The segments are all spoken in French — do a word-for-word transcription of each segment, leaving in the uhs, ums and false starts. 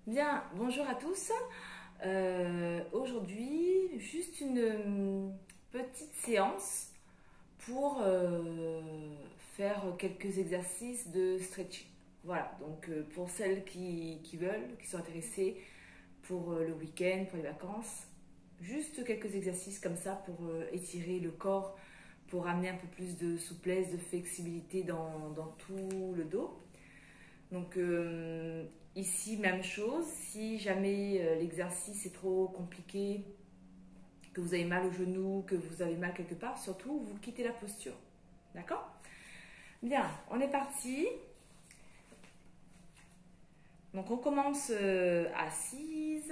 Bien, bonjour à tous. Euh, aujourd'hui, juste une euh, petite séance pour euh, faire quelques exercices de stretching. Voilà, donc euh, pour celles qui, qui veulent, qui sont intéressées pour euh, le week-end, pour les vacances, juste quelques exercices comme ça pour euh, étirer le corps, pour amener un peu plus de souplesse, de flexibilité dans, dans tout le dos. Donc euh, ici, même chose, si jamais euh, l'exercice est trop compliqué, que vous avez mal au genou, que vous avez mal quelque part, surtout vous quittez la posture. D'accord? Bien, on est parti. Donc on commence euh, assise.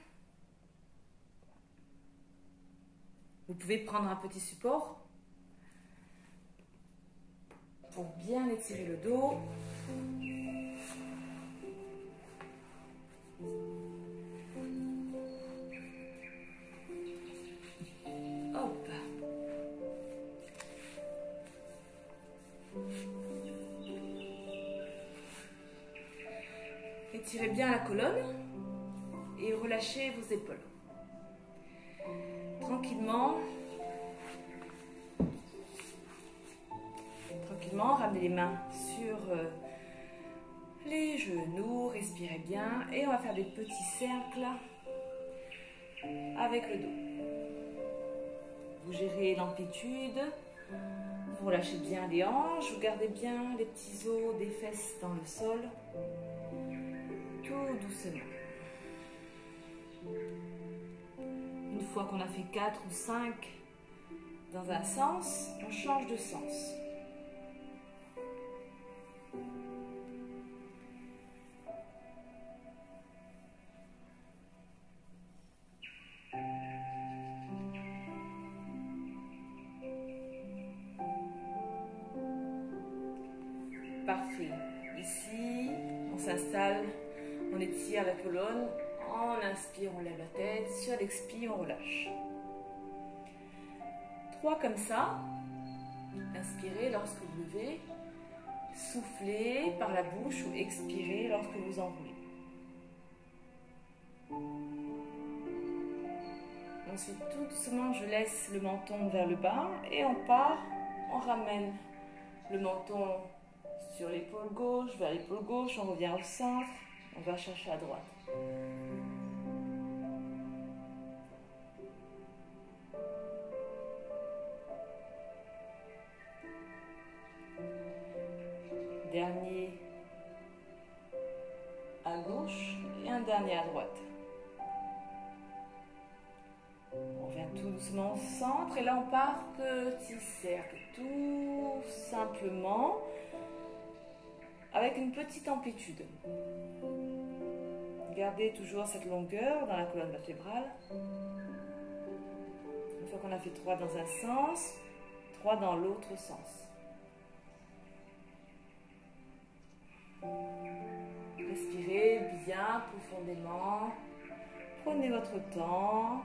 Vous pouvez prendre un petit support pour bien étirer le dos. Hop. Étirez bien la colonne et relâchez vos épaules. Tranquillement. Tranquillement, ramenez les mains sur euh, les genoux, respirez bien et on va faire des petits cercles avec le dos. Vous gérez l'amplitude, vous relâchez bien les hanches, vous gardez bien les petits os des fesses dans le sol, tout doucement. Une fois qu'on a fait quatre ou cinq dans un sens, on change de sens. Parfait. Ici, on s'installe, on étire la colonne. En inspire, on lève la tête. Sur l'expire, on relâche. Trois comme ça. Inspirez lorsque vous levez. Soufflez par la bouche ou expirez lorsque vous enroulez. Ensuite, tout doucement, je laisse le menton vers le bas et on part. On ramène le menton sur l'épaule gauche, vers l'épaule gauche, on revient au centre, on va chercher à droite. Dernier à gauche et un dernier à droite. On revient tout doucement au centre et là on part petit cercle, tout simplement, avec une petite amplitude. Gardez toujours cette longueur dans la colonne vertébrale. Une fois qu'on a fait trois dans un sens, trois dans l'autre sens. Respirez bien profondément. Prenez votre temps.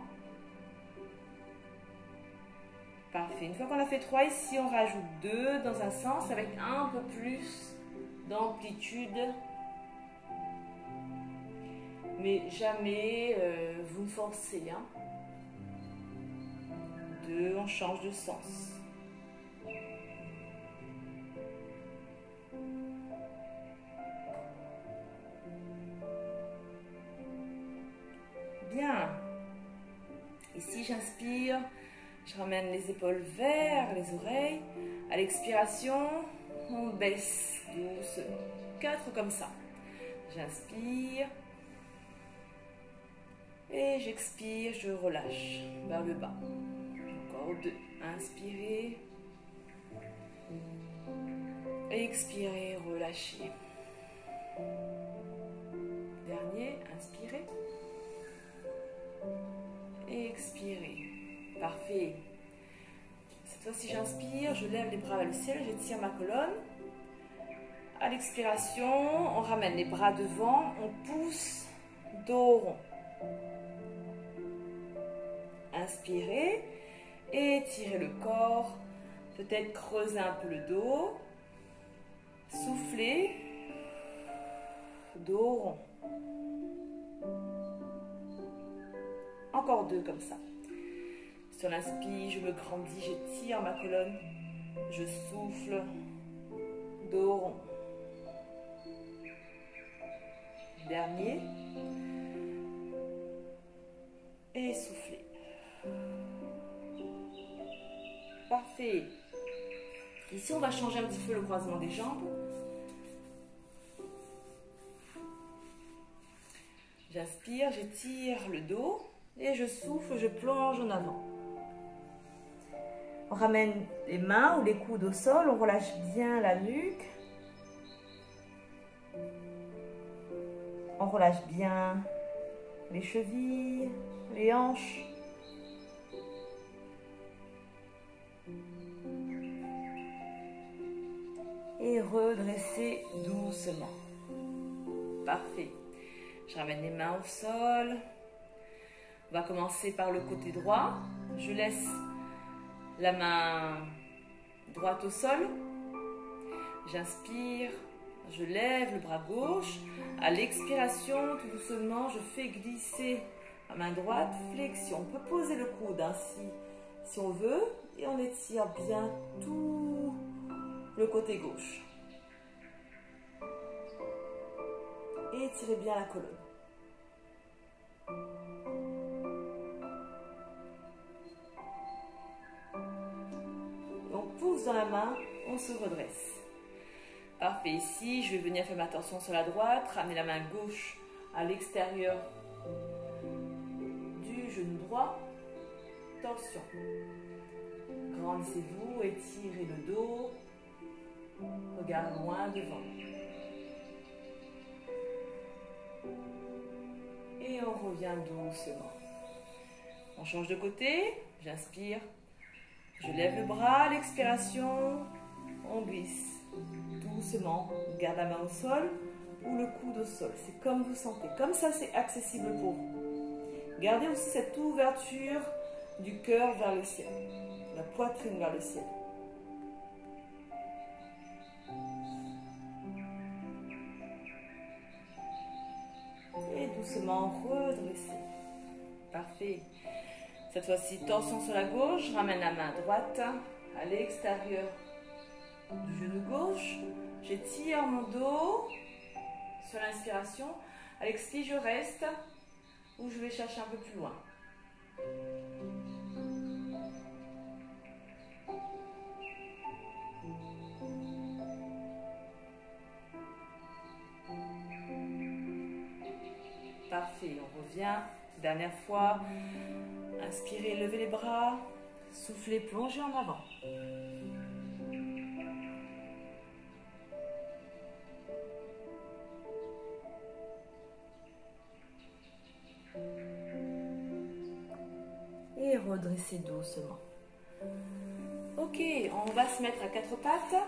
Parfait. Une fois qu'on a fait trois ici, on rajoute deux dans un sens avec un peu plus d'amplitude. Mais jamais euh, vous ne forcez. Hein. Deux, on change de sens. Bien. Ici, j'inspire. Je ramène les épaules vers les oreilles. À l'expiration, on baisse doucement. Quatre comme ça. J'inspire. Et j'expire, je relâche vers le bas. Encore deux. Inspirez. Expirez, relâchez. Dernier, inspirez. Expirez. Parfait. Cette fois-ci, j'inspire, je lève les bras vers le ciel, j'étire ma colonne. À l'expiration, on ramène les bras devant, on pousse, dos rond. Inspirez, étirez le corps, peut-être creuser un peu le dos. Soufflez, dos rond. Encore deux comme ça. Sur l'inspire, je me grandis, j'étire ma colonne. Je souffle. Dos rond. Dernier. Et soufflez. Parfait. Ici, on va changer un petit peu le croisement des jambes. J'inspire, j'étire le dos et je souffle, je plonge en avant. On ramène les mains ou les coudes au sol, on relâche bien la nuque. On relâche bien les chevilles, les hanches. Et redresser doucement. Parfait. Je ramène les mains au sol. On va commencer par le côté droit. Je laisse la main droite au sol. J'inspire. Je lève le bras gauche. À l'expiration, tout doucement, je fais glisser ma main droite. Flexion. On peut poser le coude ainsi si on veut. Et on étire bien tout le côté gauche. Et étirez bien la colonne. Et on pousse dans la main, on se redresse. Parfait, ici, je vais venir faire ma torsion sur la droite, ramener la main gauche à l'extérieur du genou droit. Torsion. Grandissez-vous, étirez le dos. Regard loin devant. Et on revient doucement. On change de côté. J'inspire. Je lève le bras. L'expiration. On glisse. Doucement. On garde la main au sol ou le coude au sol. C'est comme vous sentez. Comme ça, c'est accessible pour vous. Gardez aussi cette ouverture du cœur vers le ciel. La poitrine vers le ciel. Et doucement redresser. Parfait. Cette fois-ci, torsion sur la gauche. Je ramène la main droite à l'extérieur du genou gauche. J'étire mon dos sur l'inspiration. À l'expire, je reste ou je vais chercher un peu plus loin. Parfait, on revient. Dernière fois. Inspirez, levez les bras. Soufflez, plongez en avant. Et redressez doucement. Ok, on va se mettre à quatre pattes.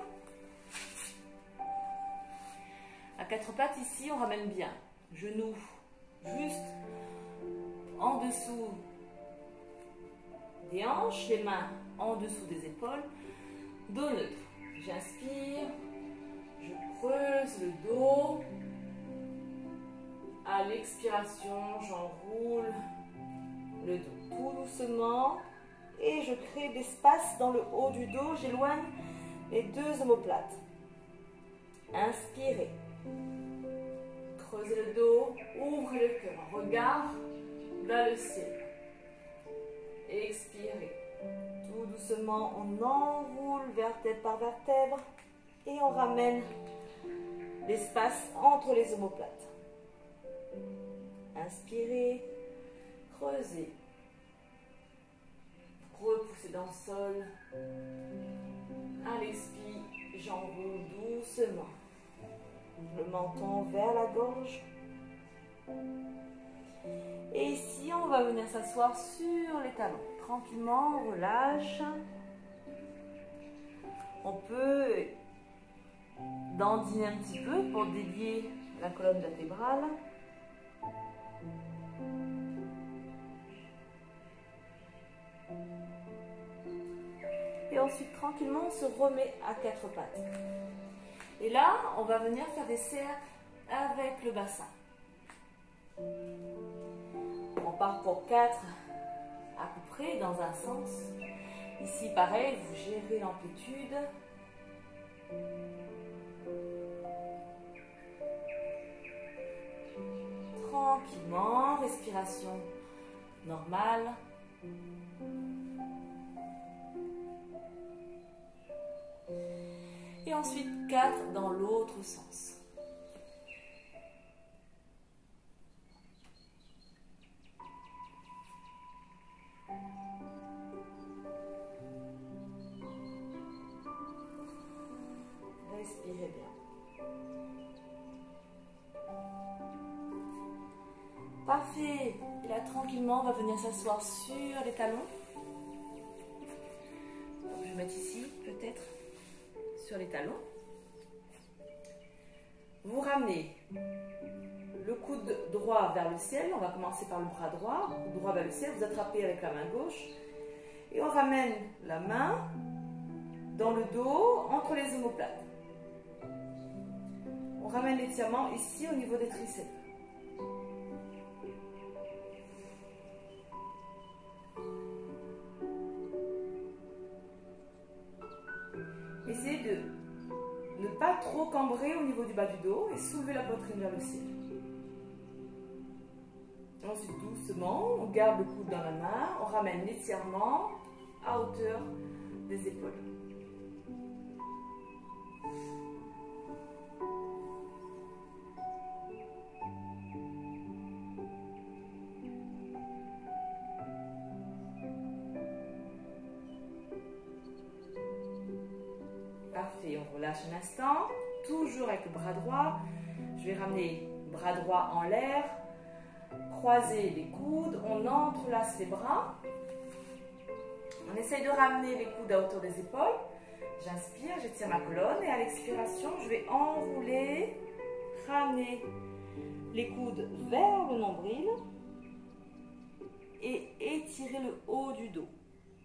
À quatre pattes, ici, on ramène bien. Genoux juste en dessous des hanches, les mains en dessous des épaules, dos neutre. J'inspire, je creuse le dos. À l'expiration, j'enroule le dos tout doucement et je crée l'espace dans le haut du dos. J'éloigne les deux omoplates. Inspirez. Creusez le dos, ouvrez le cœur, regard vers le ciel. Expirez. Tout doucement, on enroule vertèbre par vertèbre et on ramène l'espace entre les omoplates. Inspirez, creusez. Repoussez dans le sol. À l'expire, j'enroule doucement. Le menton vers la gorge. Et ici, on va venir s'asseoir sur les talons. Tranquillement, on relâche. On peut dandiner un petit peu pour délier la colonne vertébrale. Et ensuite, tranquillement, on se remet à quatre pattes. Et là, on va venir faire des cercles avec le bassin. On On part pour quatre à peu près dans un sens. Ici, pareil, vous gérez l'amplitude. Tranquillement, respiration normale. Et ensuite quatre dans l'autre sens. Respirez bien. Parfait. Et là, tranquillement, on va venir s'asseoir sur les talons. Donc, je vais mettre ici, peut-être, sur les talons. Vous ramenez le coude droit vers le ciel. On va commencer par le bras droit. Le droit vers le ciel. Vous attrapez avec la main gauche. Et on ramène la main dans le dos, entre les omoplates. On ramène l'étirement ici au niveau des triceps. Essayez de ne pas trop cambrer au niveau du bas du dos et soulever la poitrine vers le ciel. Ensuite, doucement, on garde le coude dans la main, on ramène l'étirement à hauteur des épaules. Parfait, on relâche un instant, toujours avec le bras droit. Je vais ramener le bras droit en l'air, croiser les coudes, on entrelace les bras. On essaye de ramener les coudes à hauteur des épaules. J'inspire, j'étire ma colonne et à l'expiration, je vais enrouler, ramener les coudes vers le nombril et étirer le haut du dos.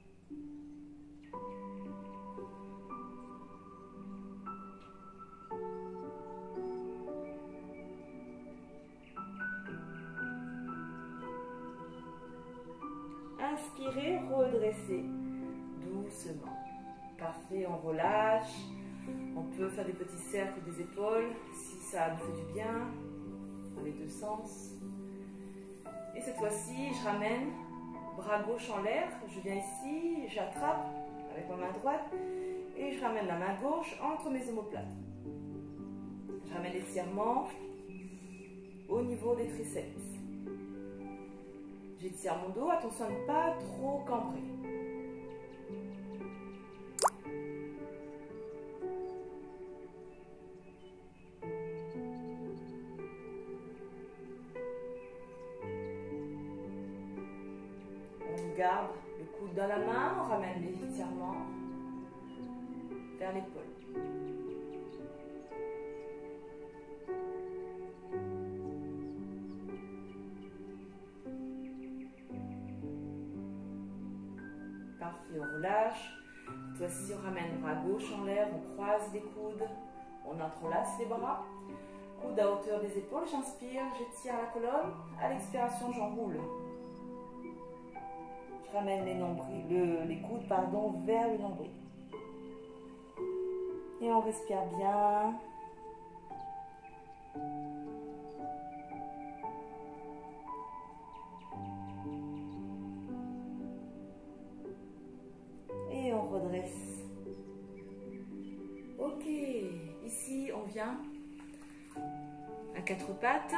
Inspirez, redressez doucement. Parfait, on relâche. On peut faire des petits cercles des épaules si ça nous fait du bien, dans les deux sens. Et cette fois-ci, je ramène bras gauche en l'air. Je viens ici, j'attrape avec ma main droite et je ramène la main gauche entre mes omoplates. Je ramène l'étirement au niveau des triceps. J'étire mon dos, attention à ne pas trop cambrer. On garde le coude dans la main, on ramène l'étirement vers l'épaule. Parfait, on relâche. Cette fois-ci, on ramène le bras gauche en l'air, on croise les coudes, on entrelace les bras. Coude à hauteur des épaules, j'inspire, j'étire la colonne. À l'expiration, j'enroule. Je ramène les, nombrils, le, les coudes pardon, vers le nombril. Et on respire bien. Et on redresse. Ok, ici on vient à quatre pattes.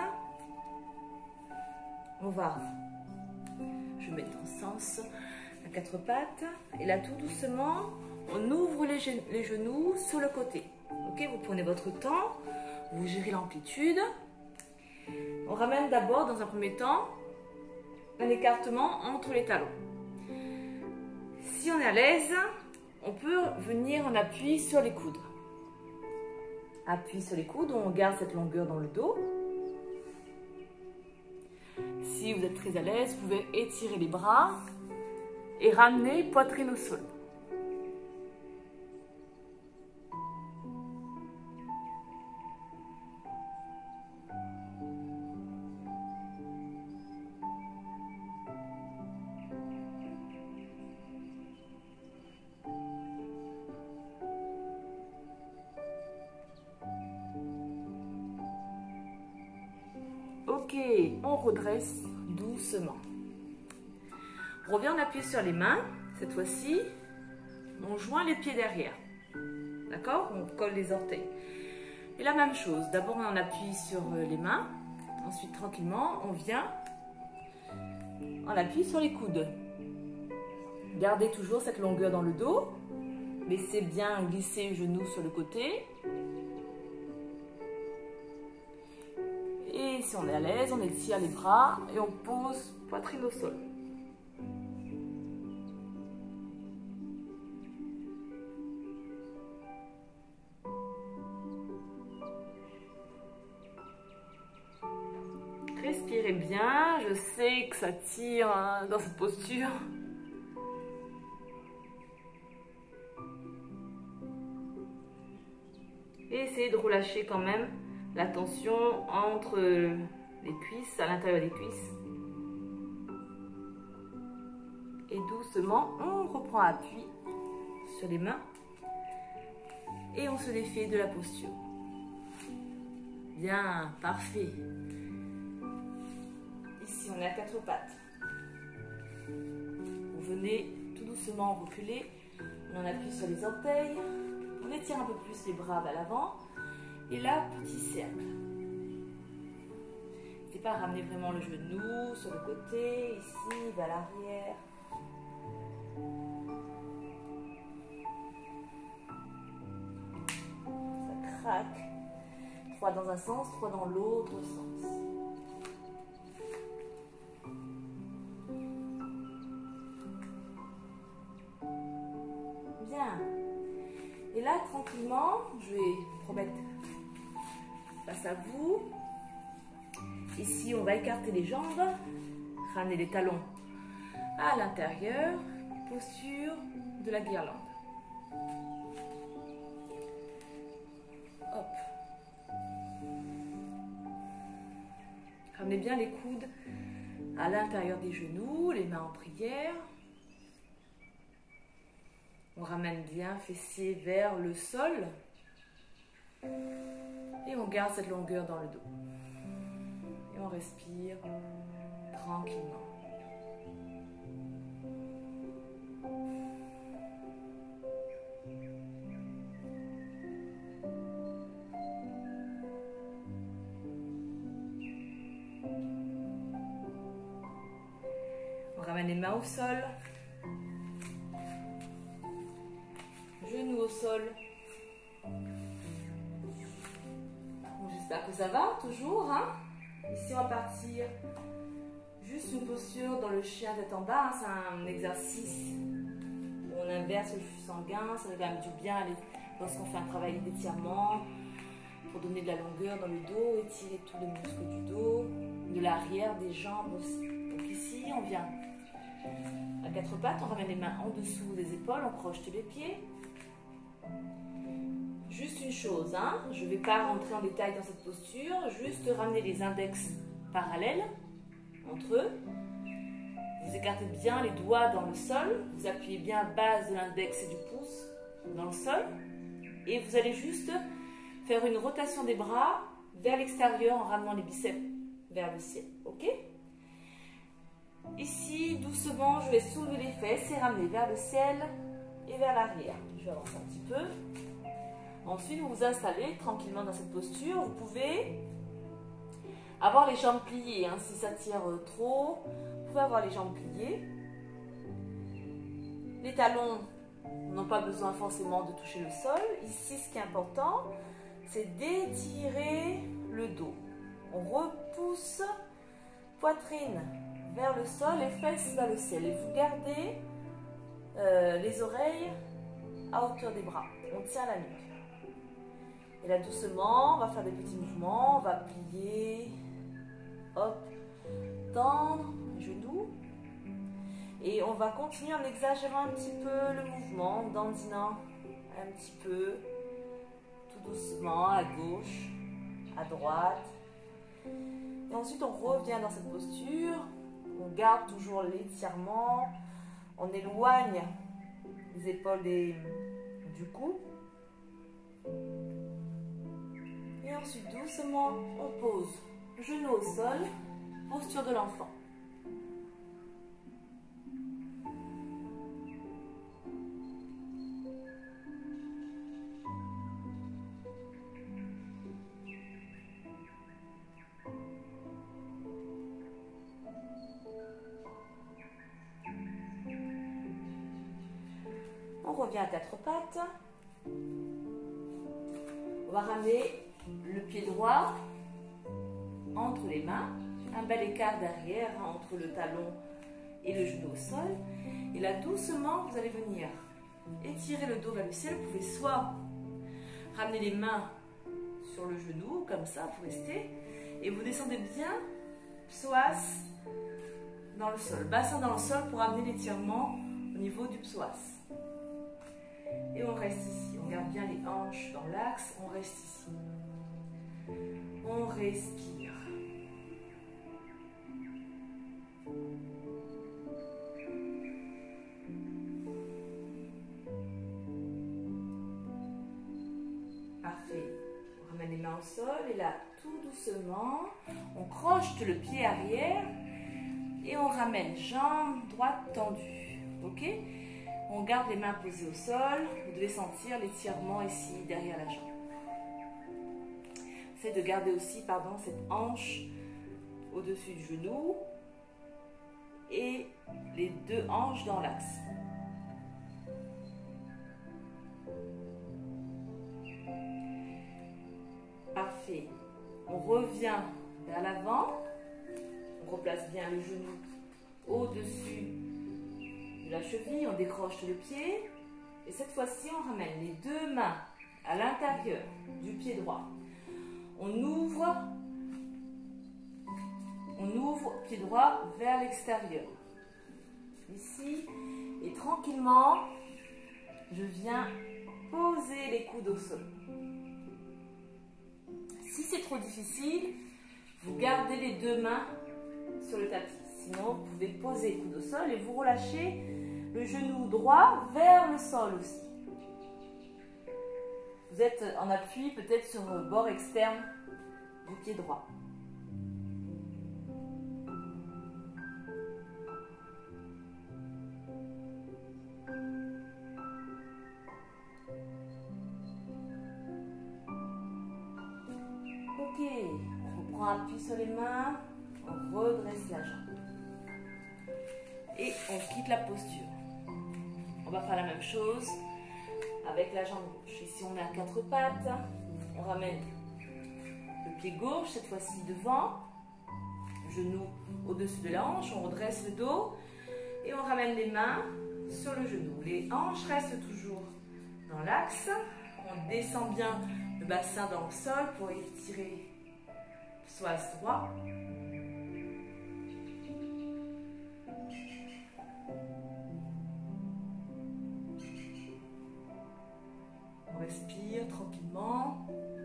On va, je vais mettre en sens à quatre pattes. Et là tout doucement, on ouvre les, gen les genoux sur le côté. Ok, vous prenez votre temps, vous gérez l'amplitude. On ramène d'abord dans un premier temps un écartement entre les talons. Si on est à l'aise, on peut venir en appui sur les coudes. Appui sur les coudes, on garde cette longueur dans le dos. Si vous êtes très à l'aise, vous pouvez étirer les bras et ramener poitrine au sol. Ok, on redresse doucement. On revient, on appuie sur les mains. Cette fois-ci, on joint les pieds derrière. D'accord? On colle les orteils. Et la même chose. D'abord, on appuie sur les mains. Ensuite, tranquillement, on vient. On appuie sur les coudes. Gardez toujours cette longueur dans le dos. Laissez bien glisser le genou sur le côté. Et si on est à l'aise, on étire les bras et on pose poitrine au sol. Respirez bien, je sais que ça tire hein, dans cette posture. Et essayez de relâcher quand même la tension entre les cuisses, à l'intérieur des cuisses. Et doucement, on reprend appui sur les mains et on se défait de la posture. Bien, parfait. Ici, on est à quatre pattes. Vous venez tout doucement reculer. On appuie sur les orteils. On étire un peu plus les bras vers l'avant. Et là, petit cercle. N'hésitez pas à ramener vraiment le genou sur le côté, ici, vers l'arrière. Ça craque. Trois dans un sens, trois dans l'autre sens. Bien. Et là, tranquillement, je vais remettre face à vous. Ici, on va écarter les jambes, ramener les talons à l'intérieur, posture de la guirlande. Hop. Ramenez bien les coudes à l'intérieur des genoux, les mains en prière. On ramène bien fessier vers le sol. Et on garde cette longueur dans le dos. Et on respire tranquillement. On ramène les mains au sol. Genoux au sol. J'espère que ça va, toujours. Hein? Ici, on va partir juste une posture dans le chien tête en bas. Hein? C'est un exercice où on inverse le flux sanguin. Ça fait quand même du bien lorsqu'on fait un travail d'étirement pour donner de la longueur dans le dos, étirer tous les muscles du dos, de l'arrière, des jambes aussi. Donc ici, on vient à quatre pattes. On ramène les mains en dessous des épaules. On crochete les pieds. Juste une chose, hein, je ne vais pas rentrer en détail dans cette posture, juste ramener les index parallèles entre eux. Vous écartez bien les doigts dans le sol, vous appuyez bien la base de l'index et du pouce dans le sol. Et vous allez juste faire une rotation des bras vers l'extérieur en ramenant les biceps vers le ciel. Ok? Ici, doucement, je vais soulever les fesses et ramener vers le ciel et vers l'arrière. Je vais avancer un petit peu. Ensuite, vous vous installez tranquillement dans cette posture. Vous pouvez avoir les jambes pliées. Hein, si ça tire trop, vous pouvez avoir les jambes pliées. Les talons n'ont pas besoin forcément de toucher le sol. Ici, ce qui est important, c'est d'étirer le dos. On repousse poitrine vers le sol et fesses vers le ciel. Et vous gardez euh, les oreilles à hauteur des bras. On tient la nuque. Et là, doucement, on va faire des petits mouvements. On va plier, hop, tendre les genoux. Et on va continuer en exagérant un petit peu le mouvement, en dandinant un petit peu, tout doucement, à gauche, à droite. Et ensuite, on revient dans cette posture. On garde toujours l'étirement. On éloigne les épaules des, du cou. Et ensuite, doucement, on pose Genou au sol, posture de l'enfant. On revient à quatre pattes. On va ramener le pied droit entre les mains. Un bel écart derrière entre le talon et le genou au sol. Et là, doucement, vous allez venir étirer le dos vers le ciel. Vous pouvez soit ramener les mains sur le genou, comme ça, vous restez. Et vous descendez bien, psoas dans le sol. Bassin dans le sol pour amener l'étirement au niveau du psoas. Et on reste ici. On garde bien les hanches dans l'axe. On reste ici. On respire. Parfait. On ramène les mains au sol et là, tout doucement, on croche le pied arrière et on ramène jambe droite tendue. Ok? On garde les mains posées au sol. Vous devez sentir l'étirement ici derrière la jambe. Essayez de garder aussi, pardon, cette hanche au-dessus du genou et les deux hanches dans l'axe. Parfait. On revient vers l'avant. On replace bien le genou au-dessus de la cheville. On décroche le pied. Et cette fois-ci, on ramène les deux mains à l'intérieur du pied droit. On ouvre, on ouvre pied droit vers l'extérieur. Ici, et tranquillement, je viens poser les coudes au sol. Si c'est trop difficile, vous gardez les deux mains sur le tapis. Sinon, vous pouvez poser les coudes au sol et vous relâchez le genou droit vers le sol aussi. Vous êtes en appui peut-être sur le bord externe du pied droit. Ok, on reprend appui sur les mains, on redresse la jambe. Et on quitte la posture. On va faire la même chose avec la jambe gauche. Ici, on est à quatre pattes. On ramène le pied gauche, cette fois-ci devant. Genou au-dessus de la hanche. On redresse le dos. Et on ramène les mains sur le genou. Les hanches restent toujours dans l'axe. On descend bien le bassin dans le sol pour étirer le psoas droit. On respire tranquillement.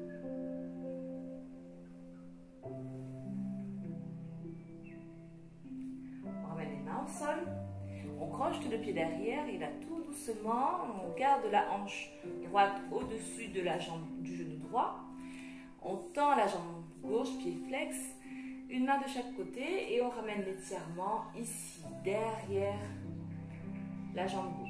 On ramène les mains au sol. On croche le pied derrière et là tout doucement, on garde la hanche droite au-dessus de la jambe du genou droit. On tend la jambe gauche, pied flex, une main de chaque côté et on ramène l'étirement ici, derrière la jambe gauche.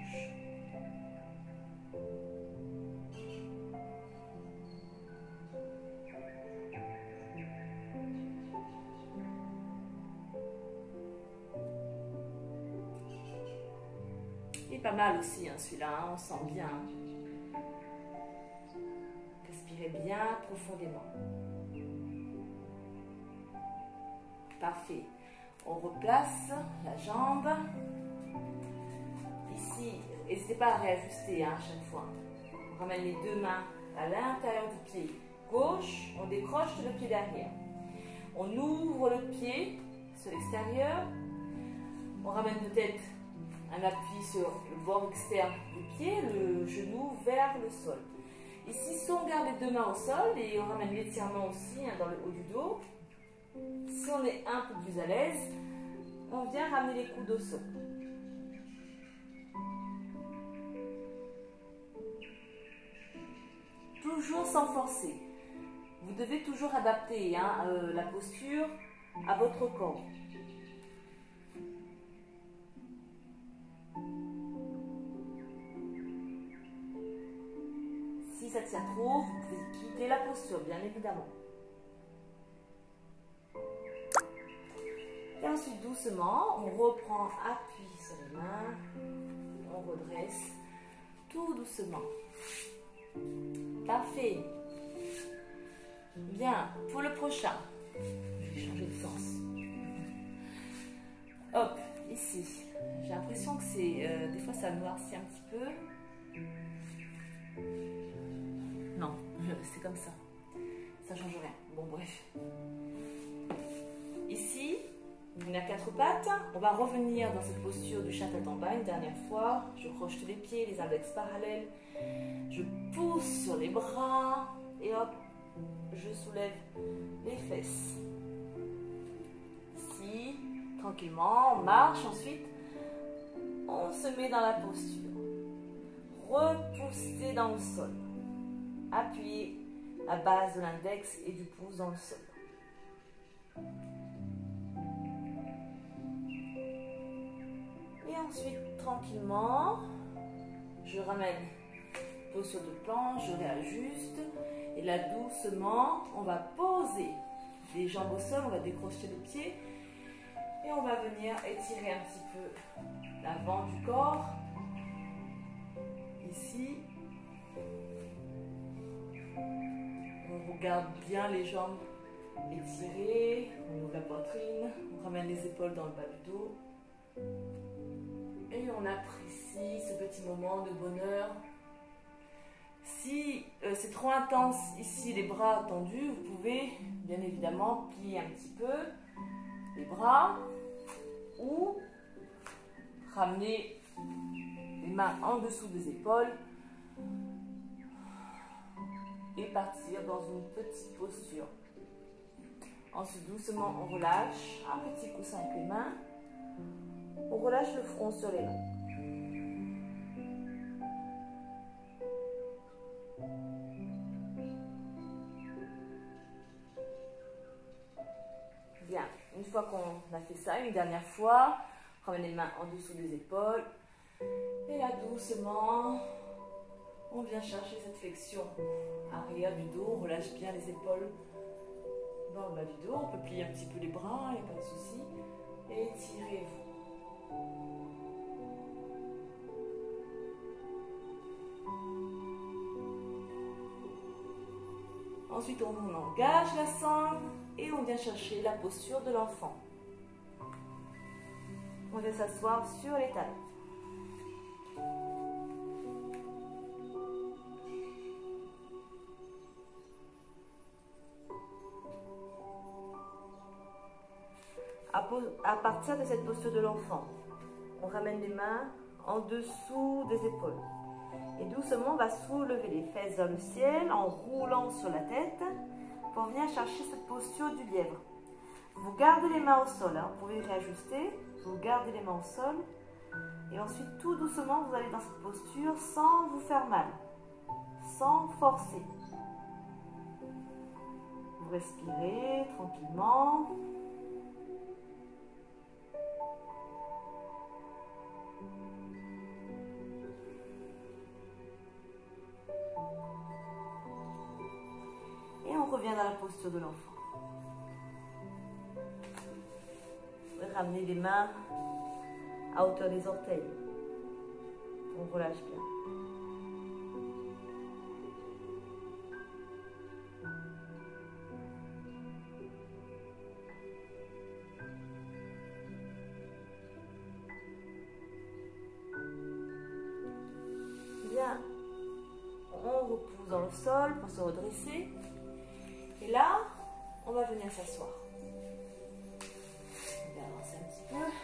Pas mal aussi, hein, celui-là, hein, on sent bien. Respirez bien profondément. Parfait. On replace la jambe. Ici, n'hésitez pas à réajuster hein, à chaque fois. On ramène les deux mains à l'intérieur du pied gauche. On décroche le pied derrière. On ouvre le pied sur l'extérieur. On ramène peut-être un appui sur le bord externe du pied, le genou vers le sol. Ici, si on garde les deux mains au sol et on ramène l'étirement aussi hein, dans le haut du dos. Si on est un peu plus à l'aise, on vient ramener les coudes au sol. Toujours sans forcer. Vous vous devez toujours adapter hein, euh, la posture à votre corps. Si ça tient trop, vous pouvez quitter la posture, bien évidemment. Et ensuite, doucement, on reprend appui sur les mains, on redresse tout doucement. Parfait. Bien, pour le prochain, je vais changer de sens. Hop, ici. J'ai l'impression que c'est, euh, des fois ça noircit un petit peu. Non, c'est comme ça. Ça change rien. Bon, bref. Ici, on est à quatre pattes. On va revenir dans cette posture du chat tête en bas une dernière fois. Je crochete les pieds, les index parallèles. Je pousse sur les bras. Et hop, je soulève les fesses. Ici, tranquillement, on marche. Ensuite, on se met dans la posture. Repousser dans le sol. Appuyez la base de l'index et du pouce dans le sol. Et ensuite, tranquillement, je ramène posture de planche, je réajuste. Et là, doucement, on va poser les jambes au sol, on va décrocher les pieds. Et on va venir étirer un petit peu l'avant du corps. Ici. On regarde bien les jambes étirées, on ouvre la poitrine, on ramène les épaules dans le bas du dos. Et on apprécie ce petit moment de bonheur. Si euh, c'est trop intense ici, les bras tendus, vous pouvez bien évidemment plier un petit peu les bras ou ramener les mains en dessous des épaules et partir dans une petite posture. Ensuite, doucement, on relâche. Un petit coussin avec les mains. On relâche le front sur les mains. Bien. Une fois qu'on a fait ça, une dernière fois, on ramène les mains en dessous des épaules. Et là, doucement, on vient chercher cette flexion arrière du dos, on relâche bien les épaules dans le bas du dos, on peut plier un petit peu les bras, il n'y a pas de souci, et étirez-vous. Ensuite, on engage la sangle et on vient chercher la posture de l'enfant. On vient s'asseoir sur les talons. À partir de cette posture de l'enfant, on ramène les mains en dessous des épaules. Et doucement, on va soulever les fesses vers le ciel en roulant sur la tête pour venir chercher cette posture du lièvre. Vous gardez les mains au sol, hein, vous pouvez réajuster, vous gardez les mains au sol. Et ensuite, tout doucement, vous allez dans cette posture sans vous faire mal, sans forcer. Vous respirez tranquillement. Et on revient dans la posture de l'enfant. Vous pouvez ramener les mains à hauteur des orteils. On relâche bien. Bien. On repousse dans le sol pour se redresser. Et là, on va venir s'asseoir. On va avancer un petit peu.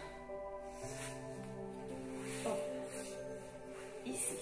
Hop. Ici.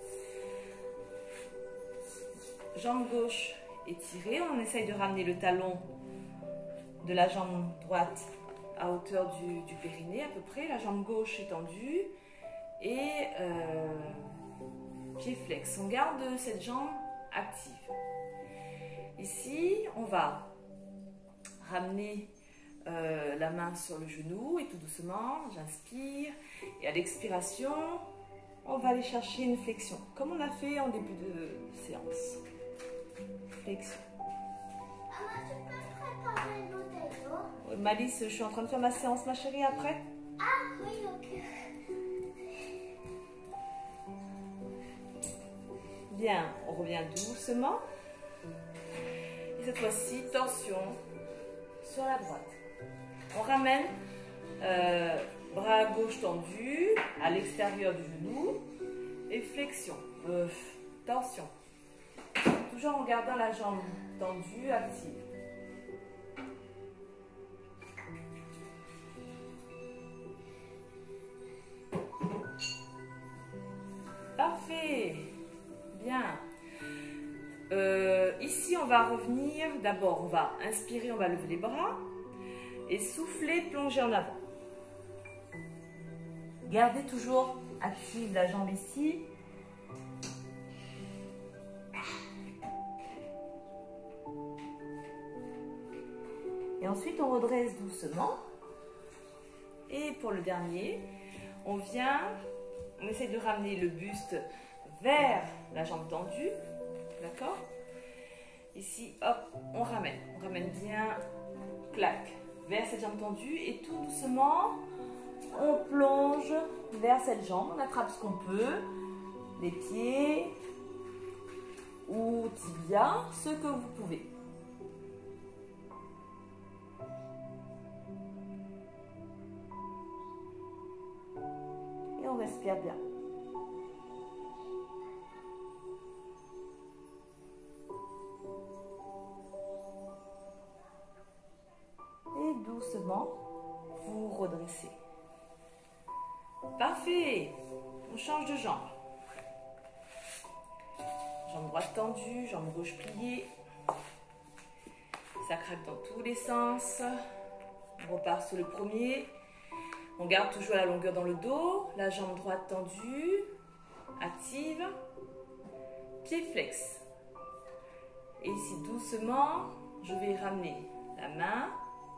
Jambe gauche étirée. On essaye de ramener le talon de la jambe droite à hauteur du, du périnée à peu près. La jambe gauche étendue. Et euh, pied flex. On garde cette jambe active. Ici, on va ramener euh, la main sur le genou et tout doucement, j'inspire. Et à l'expiration, on va aller chercher une flexion, comme on a fait en début de séance. Flexion. Maman, tu peux préparer le bouteille d'eau? Malice, je suis en train de faire ma séance, ma chérie, après. Ah oui, ok. Bien, on revient doucement. Et cette fois-ci, torsion sur la droite. On ramène euh, bras gauche tendu à l'extérieur du genou et flexion, euh, torsion. Toujours en gardant la jambe tendue, active. Parfait. Bien. Euh, ici, on va revenir. D'abord, on va inspirer, on va lever les bras. Et souffler, plonger en avant. Gardez toujours active la jambe ici. Et ensuite, on redresse doucement. Et pour le dernier, on vient, on essaie de ramener le buste vers la jambe tendue. D'accord? Ici, hop, on ramène. On ramène bien, clac, vers cette jambe tendue. Et tout doucement, on plonge vers cette jambe. On attrape ce qu'on peut. Les pieds ou tibia, ce que vous pouvez. Et on respire bien. Et doucement, vous redressez. Parfait. On change de jambe. Jambe droite tendue, jambe gauche pliée. Ça craque dans tous les sens. On repart sur le premier. On garde toujours la longueur dans le dos. La jambe droite tendue, active. Pied flex. Et ici, doucement, je vais ramener la main.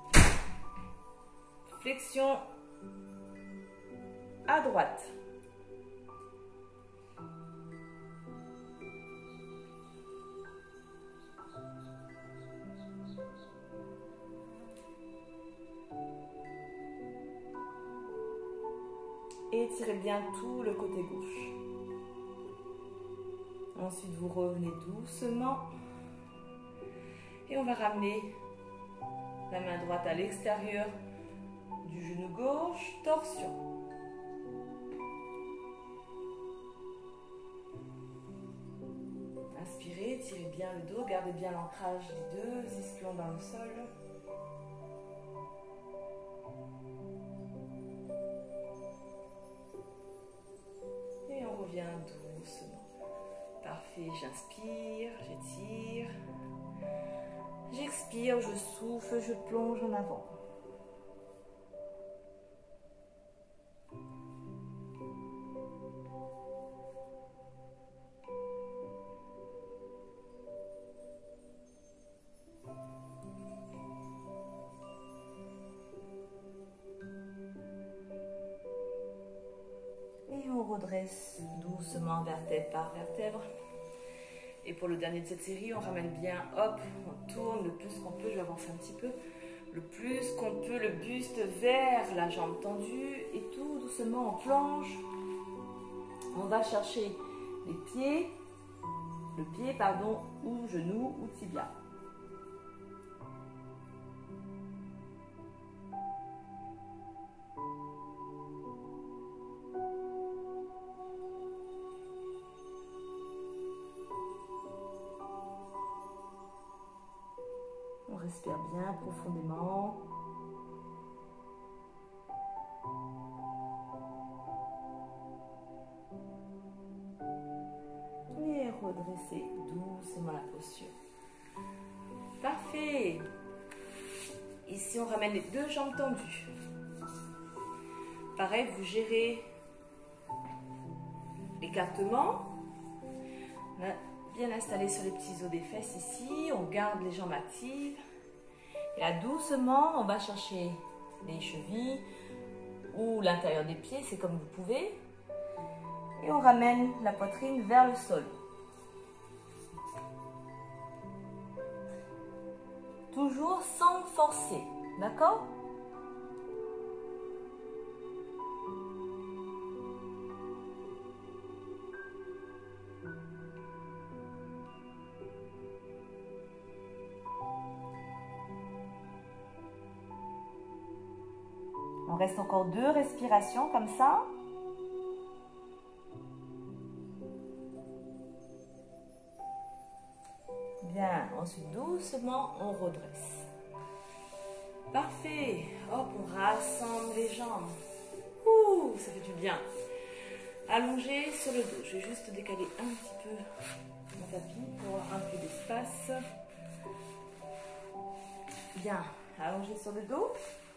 Flexion à droite. Et étirez bien tout le côté gauche. Ensuite, vous revenez doucement. Et on va ramener la main droite à l'extérieur du genou gauche, torsion. Inspirez, étirez bien le dos, gardez bien l'ancrage des deux ischions dans le sol. Et on revient doucement. Parfait, j'inspire, j'étire. J'expire, je souffle, je plonge en avant. Et on redresse doucement vertèbre par vertèbre. Et pour le dernier de cette série, on ramène bien, hop, on tourne le plus qu'on peut, je vais avancer un petit peu, le plus qu'on peut le buste vers la jambe tendue et tout doucement on plonge. On va chercher les pieds, le pied pardon, ou genou ou tibia. On respire bien profondément. Et redresser doucement la posture. Parfait. Ici, on ramène les deux jambes tendues. Pareil, vous gérez l'écartement. On a bien installé sur les petits os des fesses ici. On garde les jambes actives. Et là, doucement, on va chercher les chevilles ou l'intérieur des pieds, c'est comme vous pouvez. Et on ramène la poitrine vers le sol. Toujours sans forcer, d'accord? On reste encore deux respirations comme ça. Bien, ensuite doucement on redresse. Parfait. Hop, on rassemble les jambes. Ouh, ça fait du bien. Allongé sur le dos. Je vais juste décaler un petit peu mon tapis pour avoir un peu d'espace. Bien, allongé sur le dos.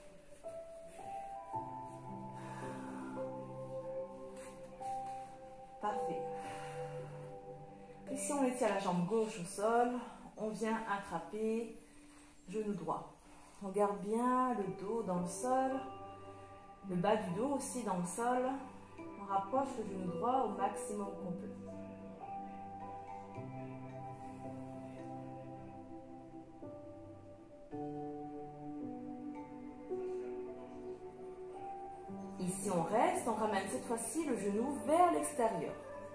Parfait. Ici, on étire la jambe gauche au sol. On vient attraper genou droit. On garde bien le dos dans le sol. Le bas du dos aussi dans le sol. On rapproche le genou droit au maximum qu'on peut. Ici, on reste. On ramène cette fois-ci le genou vers l'extérieur. Ok ?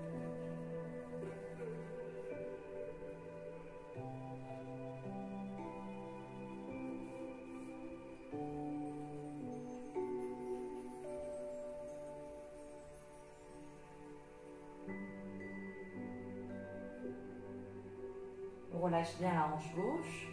On relâche bien la hanche gauche.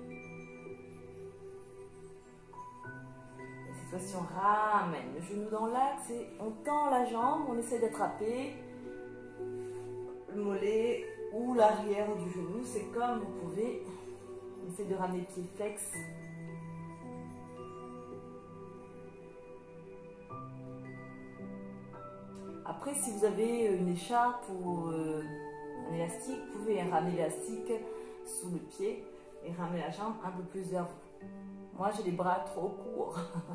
Et cette fois-ci, on ramène le genou dans l'axe et on tend la jambe. On essaie d'attraper le mollet ou l'arrière du genou. C'est comme vous pouvez. On essaie de ramener le pied flex. Après, si vous avez une écharpe ou euh, un élastique, vous pouvez ramener l'élastique sous le pied et ramener la jambe un peu plus vers vous. Moi, j'ai les bras trop courts.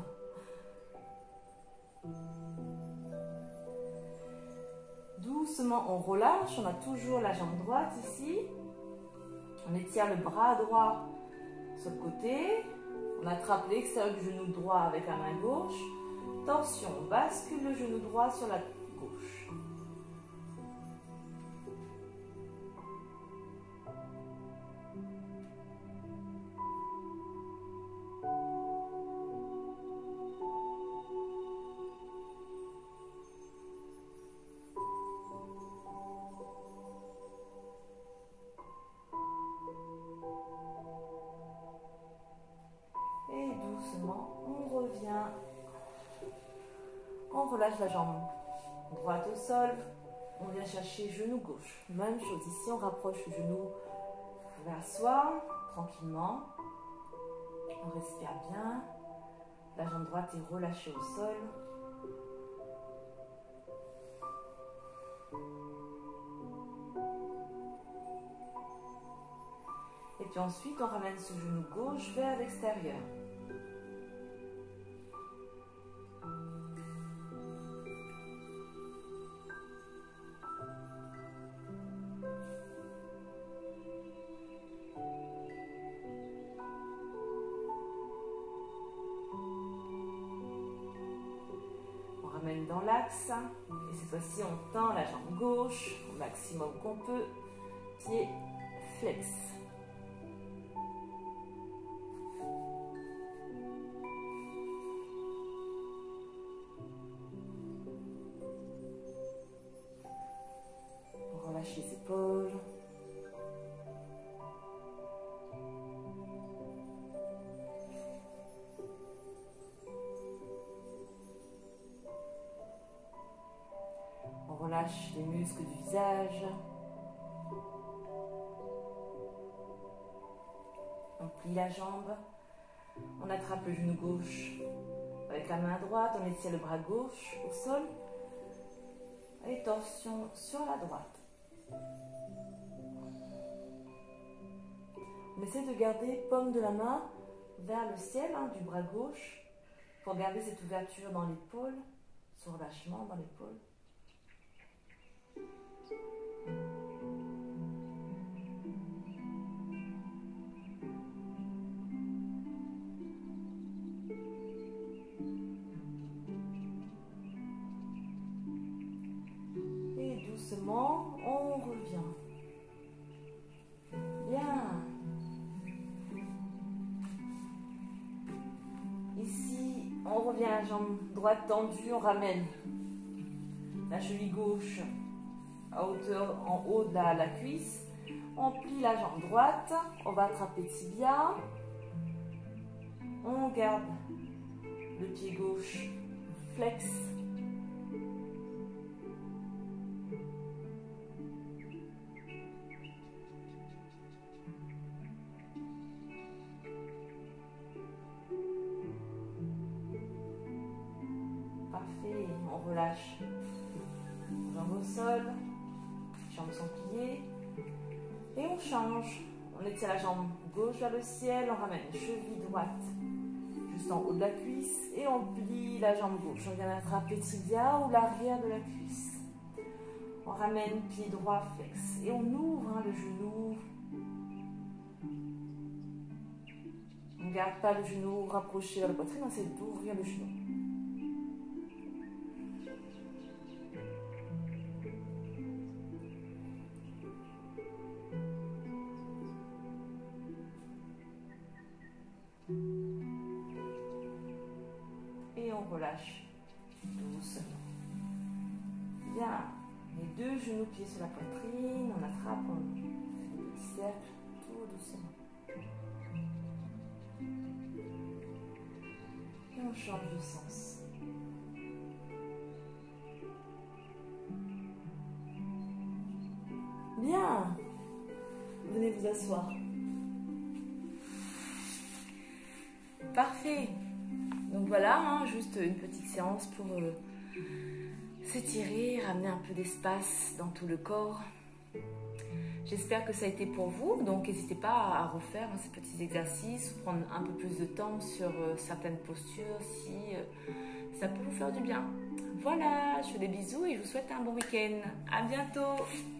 Doucement, on relâche. On a toujours la jambe droite ici. On étire le bras droit sur le côté. On attrape l'extérieur du genou droit avec la main gauche. Torsion, on bascule le genou droit sur la gauche. Et doucement, on revient. On relâche la jambe droite au sol. On vient chercher genou gauche. Même chose ici, on rapproche le genou vers soi, tranquillement. On respire bien. La jambe droite est relâchée au sol. Et puis ensuite, on ramène ce genou gauche vers l'extérieur. Dans l'axe et cette fois-ci on tend la jambe gauche au maximum qu'on peut, pied flex. On relâche les épaules. On relâche les muscles du visage. On plie la jambe. On attrape le genou gauche avec la main droite. On étire le bras gauche au sol. Et torsion sur la droite. Mais essayez de garder paume de la main vers le ciel, hein, du bras gauche, pour garder cette ouverture dans l'épaule, ce relâchement dans l'épaule. Et doucement, on revient. Bien. Ici, on revient à la jambe droite tendue, on ramène la cheville gauche à hauteur en haut de la, la cuisse. On plie la jambe droite, on va attraper le tibia. On garde le pied gauche flex. Parfait, on relâche. Jambes au sol, jambes sont pliées. Et on change. On étire la jambe gauche vers le ciel, on ramène cheville droite juste en haut de la cuisse et on plie la jambe gauche. On vient attraper tibia ou l'arrière de la cuisse. On ramène pied droit flex et on ouvre hein, le genou. On ne garde pas le genou rapproché vers la poitrine, on essaie d'ouvrir le genou. Et on relâche doucement. Bien. Les deux genoux pieds sur la poitrine. On attrape, on fait des petits cercles, tout doucement. Et on change de sens. Bien. Venez vous asseoir. Parfait. Donc voilà, hein, juste une petite séance pour euh, s'étirer, ramener un peu d'espace dans tout le corps. J'espère que ça a été pour vous, donc n'hésitez pas à refaire hein, ces petits exercices, prendre un peu plus de temps sur euh, certaines postures si euh, ça peut vous faire du bien. Voilà, je fais des bisous et je vous souhaite un bon week-end. À bientôt.